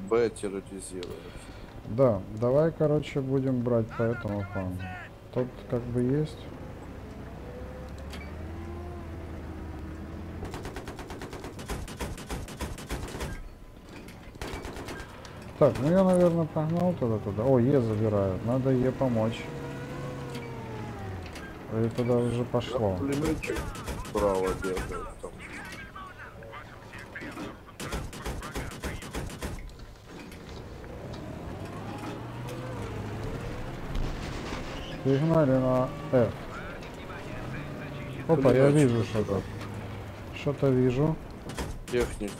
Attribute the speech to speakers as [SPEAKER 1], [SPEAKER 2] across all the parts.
[SPEAKER 1] Б терроризировать.
[SPEAKER 2] Да, давай, короче, будем брать по этому флангу. Тут как бы есть. Так, ну я, наверное, погнал туда. О, Е забирают. Надо Е помочь. И туда уже пошло.
[SPEAKER 1] Пулеметчик справа бегает там.
[SPEAKER 2] Перегнали на F. Опа, я вижу что-то. Что-то вижу.
[SPEAKER 1] Техника.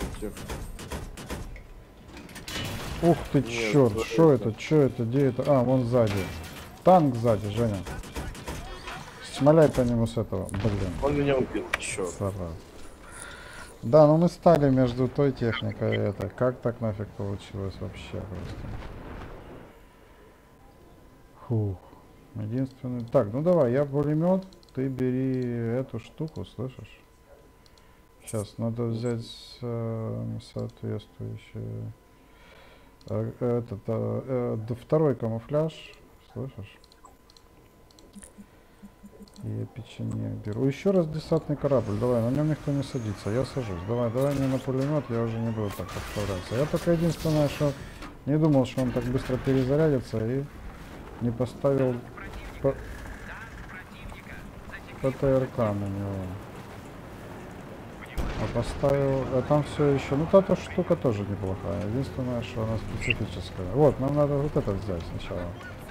[SPEAKER 2] Ух ты, черт, что это, где это? А, вон сзади. Танк сзади, Женя. Шмаляй по нему с этого, блин.
[SPEAKER 1] Он меня убил, черт.
[SPEAKER 2] Сара. Да, но мы стали между той техникой и этой. Как так нафиг получилось вообще просто? Фух. Единственный... Так, ну давай, я пулемет, ты бери эту штуку, слышишь? Сейчас надо взять соответствующее... второй камуфляж, слышишь? И печенье беру. Еще раз десантный корабль, давай, на нем никто не садится, я сажусь. Давай мне на пулемет, я уже не буду так подставляться. Я только единственное, что не думал, что он так быстро перезарядится, и не поставил ПТРК на него. А поставил, а там все еще, ну та штука тоже неплохая. Единственное, что она специфическая. Вот, нам надо вот это взять сначала.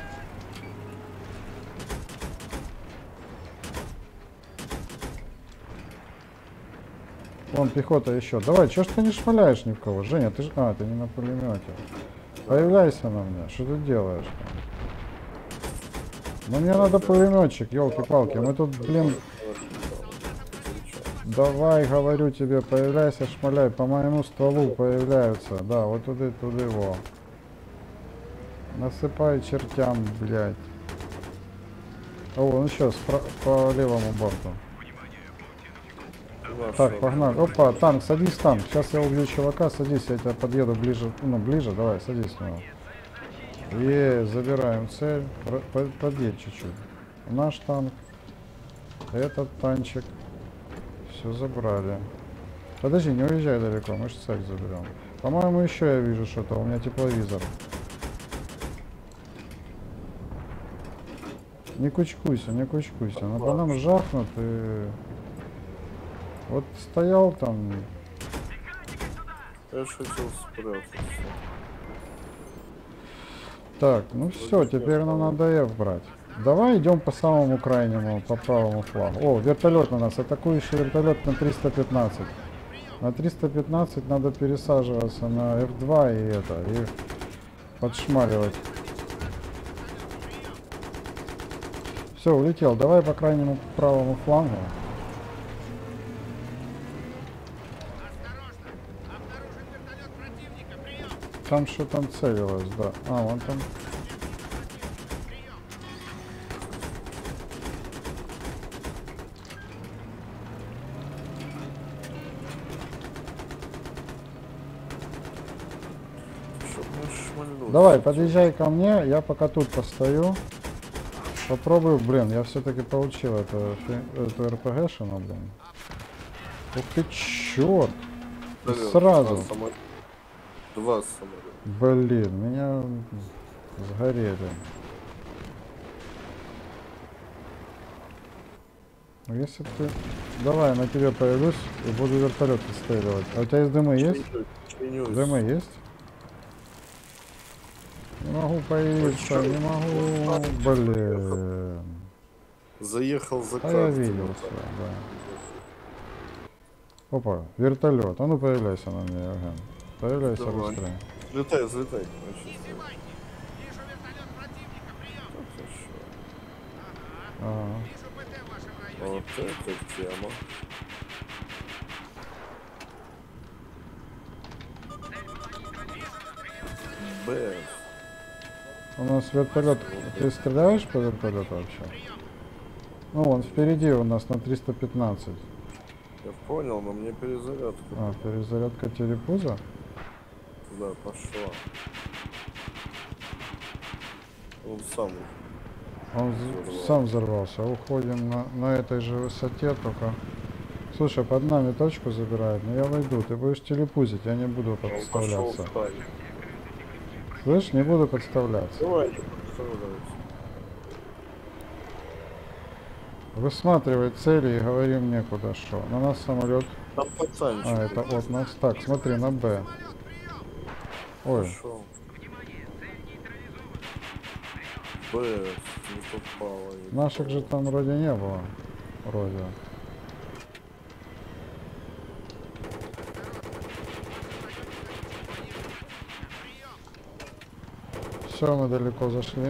[SPEAKER 2] Вон пехота еще. Давай, что ж ты не шмаляешь ни в кого? Женя, ты же... А, ты не на пулемете. Появляйся на мне. Что ты делаешь? Ну мне надо пулеметчик, елки-палки. Мы тут, блин... Давай, говорю тебе, появляйся, шмаляй. По моему стволу появляются. Да, вот туда его. Насыпай чертям, блядь. О, он сейчас по левому борту. Так, погнали. Опа, танк, садись, танк. Сейчас я убью чувака, садись, я тебя подъеду ближе. Ну, ближе, давай, садись в него. Забираем цель. Подъедь чуть-чуть. Наш танк. Этот танчик. Все забрали. Подожди, не уезжай далеко, мы же цель заберем. По-моему, еще я вижу что-то. У меня тепловизор. Не кучкуйся, не кучкуйся. Но по нам жахнут и... Вот стоял там...
[SPEAKER 1] Я же хотел спрятаться.
[SPEAKER 2] Так, ну все, теперь нам надо F брать. Давай идем по самому крайнему, по правому флагу. О, вертолет на нас, атакующий вертолет на 315. На 315 надо пересаживаться на F2 и подшмаливать. Все, улетел. Давай по крайнему правому флангу. Там что там целилось, да. А, вон там. Давай, подъезжай ко мне, я пока тут постою. Попробую, блин, я все-таки получил эту РПГшину, блин. Ух ты, черт! Сразу.
[SPEAKER 1] Два самолета.
[SPEAKER 2] Блин, меня сгорели. Если ты... Давай, на тебе появлюсь и буду вертолет отстреливать. А у тебя есть дымы есть? Дымы есть? Не могу появиться, не могу. Блин.
[SPEAKER 1] Заехал за
[SPEAKER 2] картой. Я видел все, да. Опа, вертолет. А ну появляйся на мне, ага. Появляйся быстрее.
[SPEAKER 1] Взлетай. Вот это тема. Б.
[SPEAKER 2] У нас вертолет. Ты стреляешь по вертолету вообще? Ну, он впереди у нас на 315.
[SPEAKER 1] Я понял, но мне перезарядка.
[SPEAKER 2] А, перезарядка телепуза?
[SPEAKER 1] туда пошла. Он сам.
[SPEAKER 2] Он сам взорвался. Уходим на этой же высоте только. Слушай, под нами точку забирают, но я войду. Ты будешь телепузить, я не буду
[SPEAKER 1] Он пошел
[SPEAKER 2] подставляться.
[SPEAKER 1] встать.
[SPEAKER 2] Слышь, не буду подставляться.
[SPEAKER 1] Давай, не подставляйся.
[SPEAKER 2] Высматривай цели и говори мне куда что. На нас самолет.
[SPEAKER 1] Там пацанчик.
[SPEAKER 2] А, это от нас. Так, смотри, на Б. Ой,
[SPEAKER 1] Пошел. Б, не попало.
[SPEAKER 2] наших же там вроде не было. Вроде. Все, мы далеко зашли.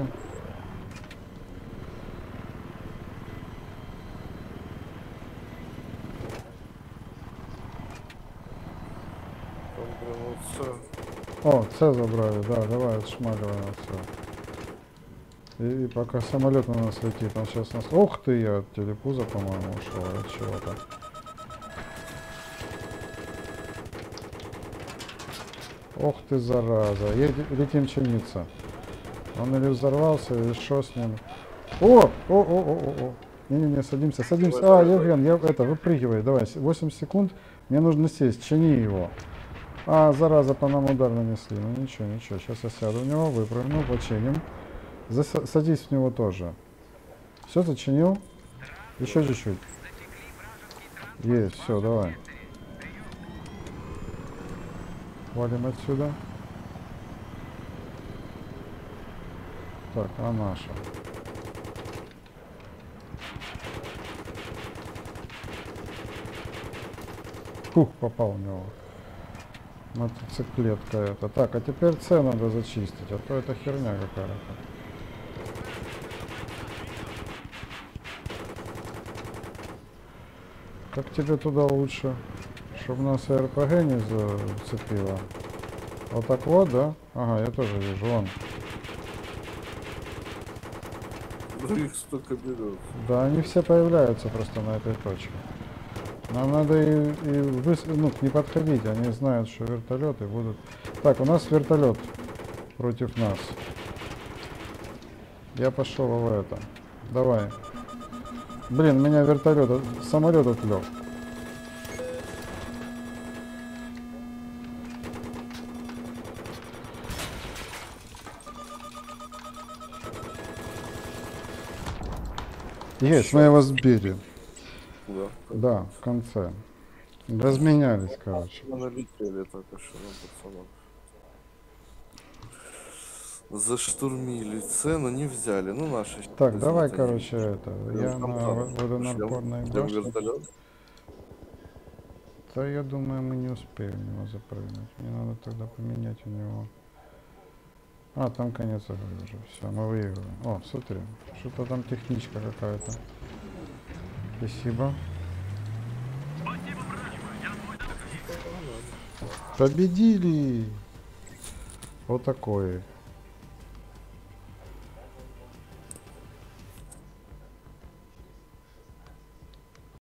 [SPEAKER 1] Там прям вот всё.
[SPEAKER 2] О, С забрали, да, давай отшмаливай на С. И пока самолет на нас летит, он сейчас нас... Ух ты, я от телепуза, по-моему, ушел, от чего-то. Ох ты, зараза. Летим чиниться. Он или взорвался, или что с ним. О. Не-не-не, садимся. А, Евген, выпрыгивай, давай, 8 секунд. Мне нужно сесть, чини его. А, зараза, по нам удар нанесли. Ну ничего, сейчас я сяду в него, выпрыгну, починим. Садись в него тоже. Все, зачинил? Еще чуть-чуть. Есть, все, давай. Валим отсюда. Так, а наша? Фух, попал в него. Мотоциклетка это. Так, а теперь С надо зачистить, а то это херня какая-то. Как тебе туда лучше? Чтобы нас и РПГ не зацепило. Вот так вот, да? Ага, я тоже вижу, вон.
[SPEAKER 1] Ну их столько берут.
[SPEAKER 2] Да, они все появляются просто на этой точке. Нам надо не подходить, они знают, что вертолеты будут... Так, у нас вертолет против нас. Я пошел в это. Давай. Блин, меня вертолет, самолет отвлек. Есть, мы его сбили.
[SPEAKER 1] Да.
[SPEAKER 2] Да, в конце. Разменялись, короче.
[SPEAKER 1] Мы налетели только что на пацанов. Заштурмили цену, не взяли. Ну, наши...
[SPEAKER 2] Так, давай,
[SPEAKER 1] это
[SPEAKER 2] короче, это. Я
[SPEAKER 1] там
[SPEAKER 2] на водонапорной
[SPEAKER 1] ждем
[SPEAKER 2] башне.
[SPEAKER 1] вертолет.
[SPEAKER 2] Да, я думаю, мы не успеем в него запрыгнуть. Мне надо тогда поменять у него. А, там конец игры уже. Все, мы выиграли. О, смотри, что-то там техничка какая-то. Спасибо. Победили! Вот такой.